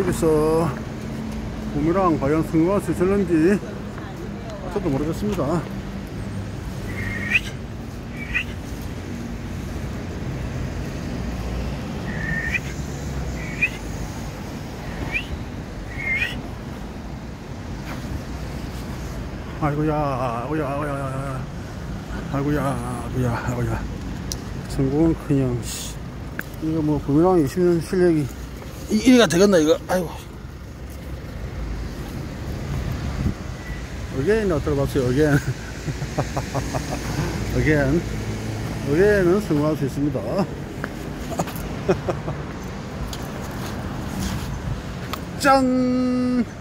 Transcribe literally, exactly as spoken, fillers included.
그래서 부메랑 과연 성공할 수 있을는지 저도 모르겠습니다. 아이고야, 아이고야, 아이고야, 아이고야, 아이고야, 아이고야. 성공은 그냥, 씨. 이거 뭐, 부메랑 이십 년 실력이, 이, 이래가 되겠나, 이거? 아이고. 어게인 어떨 봤어요, 어게인. 어게인. 어게인은 성공할 수 있습니다. 짠!